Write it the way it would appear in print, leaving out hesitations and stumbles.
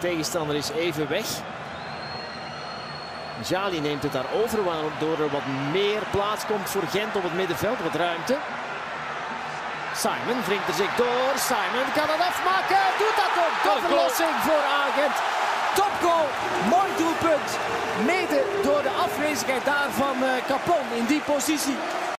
tegenstander is even weg. Jali neemt het daar over, waardoor er wat meer plaats komt voor Gent op het middenveld. Wat ruimte. Simon wringt er zich door. Simon kan het afmaken. Doet dat ook. De verlossing voor Agent. Topgoal. Mooi doelpunt. Mede door de afwezigheid daar van Capon in die positie.